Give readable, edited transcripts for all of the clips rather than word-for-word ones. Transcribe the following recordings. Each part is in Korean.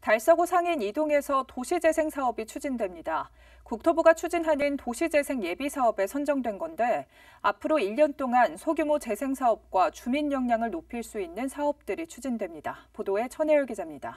달서구 상인 이동에서 도시재생 사업이 추진됩니다. 국토부가 추진하는 도시재생 예비사업에 선정된 건데 앞으로 1년 동안 소규모 재생 사업과 주민 역량을 높일 수 있는 사업들이 추진됩니다. 보도에 천혜열 기자입니다.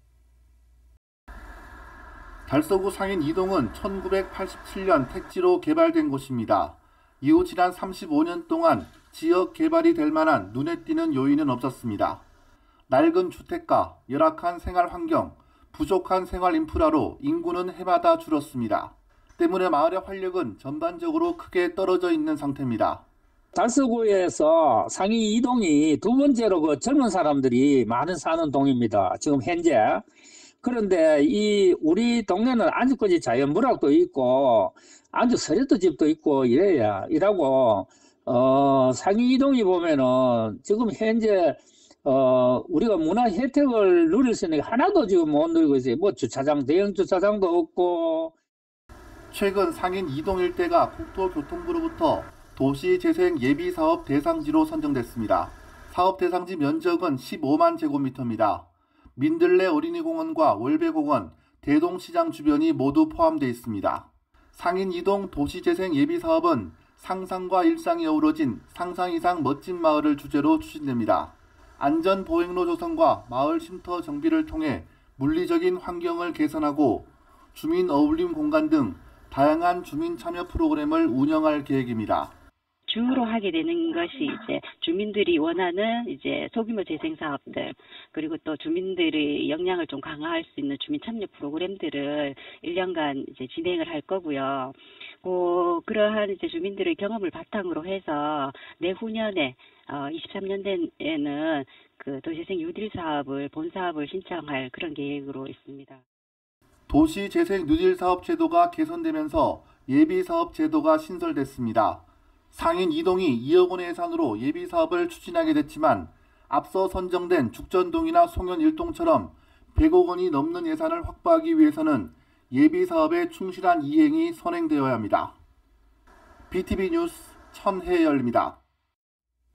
달서구 상인 이동은 1987년 택지로 개발된 곳입니다. 이후 지난 35년 동안 지역 개발이 될 만한 눈에 띄는 요인은 없었습니다. 낡은 주택가, 열악한 생활 환경, 부족한 생활 인프라로 인구는 해마다 줄었습니다. 때문에 마을의 활력은 전반적으로 크게 떨어져 있는 상태입니다. 달서구에서 상인 이동이 두 번째로 젊은 사람들이 많은 사는 동입니다. 지금 현재. 그런데 우리 동네는 아직까지 자연문학도 있고 아주 서리도 집도 있고 이라고 상인 이동이 보면은 지금 현재 우리가 문화 혜택을 누릴 수 있는 게 하나도 지금 못 누리고 있어요. 뭐 주차장, 대형 주차장도 없고. 최근 상인 이동 일대가 국토교통부로부터 도시재생 예비사업 대상지로 선정됐습니다. 사업 대상지 면적은 15만 제곱미터입니다. 민들레 어린이공원과 월배공원, 대동시장 주변이 모두 포함되어 있습니다. 상인 이동 도시재생 예비사업은 상상과 일상이 어우러진 상상 이상 멋진 마을을 주제로 추진됩니다. 안전보행로 조성과 마을 쉼터 정비를 통해 물리적인 환경을 개선하고 주민 어울림 공간 등 다양한 주민 참여 프로그램을 운영할 계획입니다. 주로 하게 되는 것이 이제 주민들이 원하는 이제 소규모 재생 사업들, 그리고 또 주민들의 역량을 좀 강화할 수 있는 주민 참여 프로그램들을 1년간 이제 진행을 할 거고요. 그러한 이제 주민들의 경험을 바탕으로 해서 내후년에 23년도에는 그 도시재생 뉴딜 사업을 본 사업을 신청할 그런 계획으로 있습니다. 도시재생 뉴딜 사업 제도가 개선되면서 예비사업 제도가 신설됐습니다. 상인 이동이 2억 원의 예산으로 예비사업을 추진하게 됐지만 앞서 선정된 죽전동이나 송현 1동처럼 100억 원이 넘는 예산을 확보하기 위해서는 예비사업의 충실한 이행이 선행되어야 합니다. BTV 뉴스 천혜열입니다.